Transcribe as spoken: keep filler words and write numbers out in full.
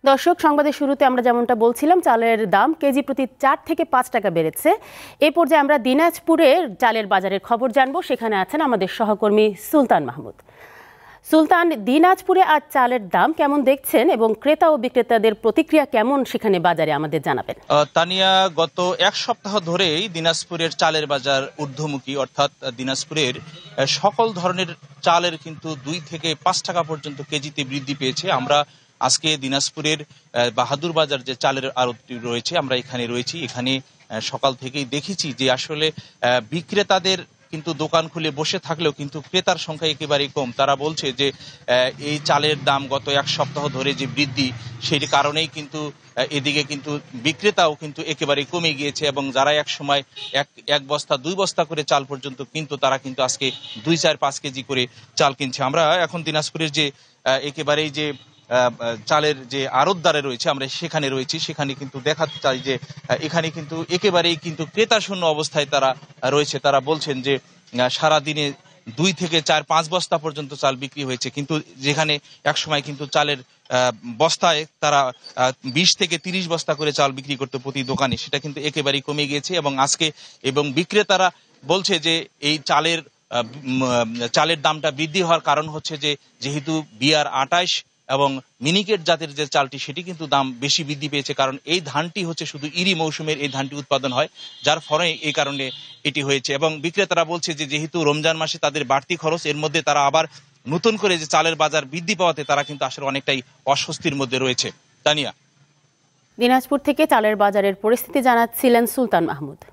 দর্শক, সংবাদের শুরুতে আমরা যেমনটা বলছিলাম, চালের দাম কেজি প্রতি চার থেকে পাঁচ টাকা বেড়েছে। এ পর্যায়ে আমরা দিনাজপুরের চালের বাজারের খবর জানবো। সেখানে আছেন আমাদের সহকর্মী সুলতান মাহমুদ। সুলতান, দিনাজপুরে আজ চালের দাম কেমন দেখছেন এবং ক্রেতা ও বিক্রেতাদের প্রতিক্রিয়া কেমন সেখানে বাজারে আমাদের জানাবেন। তানিয়া, গত এক সপ্তাহ ধরেই দিনাজপুরের চালের বাজার ঊর্ধ্বমুখী, অর্থাৎ দিনাজপুরের সকল ধরনের চালের কিন্তু দুই থেকে পাঁচ টাকা পর্যন্ত কেজিতে বৃদ্ধি পেয়েছে। আমরা আজকে দিনাজপুরের বাহাদুর বাজার যে চালের আড়তটি রয়েছে, আমরা এখানে রয়েছি। এখানে সকাল থেকেই দেখেছি যে আসলে বিক্রেতাদের কিন্তু দোকান খুলে বসে থাকলেও কিন্তু ক্রেতার সংখ্যা একেবারেই কম। তারা বলছে যে এই চালের দাম গত এক সপ্তাহ ধরে যে বৃদ্ধি, সেই কারণেই কিন্তু এদিকে কিন্তু বিক্রেতাও কিন্তু একেবারেই কমে গিয়েছে এবং যারা এক সময় এক এক বস্তা দুই বস্তা করে চাল পর্যন্ত কিন্তু তারা কিন্তু আজকে দুই চার পাঁচ কেজি করে চাল কিনছে। আমরা এখন দিনাজপুরের যে একেবারেই যে চালের যে আড়তদারে রয়েছে, আমরা সেখানে রয়েছি। সেখানে কিন্তু দেখাতে চাই যে এখানে কিন্তু একেবারেই কিন্তু ক্রেতা শূন্য অবস্থায় তারা রয়েছে। তারা বলছেন যে সারাদিনে দুই থেকে চার পাঁচ বস্তা পর্যন্ত চাল বিক্রি হয়েছে, কিন্তু যেখানে এক সময় কিন্তু চালের বস্তায় তারা বিশ থেকে তিরিশ বস্তা করে চাল বিক্রি করতে প্রতি দোকানে, সেটা কিন্তু একেবারেই কমে গিয়েছে। এবং আজকে এবং বিক্রেতারা বলছে যে এই চালের চালের দামটা বৃদ্ধি হওয়ার কারণ হচ্ছে যে যেহেতু বিআর আটাইশ এবং মিনিকেট জাতের যে চালটি, সেটি কিন্তু দাম বেশি বৃদ্ধি পেয়েছে। কারণ এই ধানটি হচ্ছে শুধু ইরি মৌসুমের এই ধানটি উৎপাদন হয়, যার ফলে এই কারণে এটি হয়েছে। এবং বিক্রেতারা বলছে যে যেহেতু রমজান মাসে তাদের বাড়তি খরচ, এর মধ্যে তারা আবার নতুন করে যে চালের বাজার বৃদ্ধি পাওয়াতে তারা কিন্তু আসলে অনেকটাই অস্বস্তির মধ্যে রয়েছে। তানিয়া, দিনাজপুর থেকে চালের বাজারের পরিস্থিতি জানাচ্ছিলেন সুলতান মাহমুদ।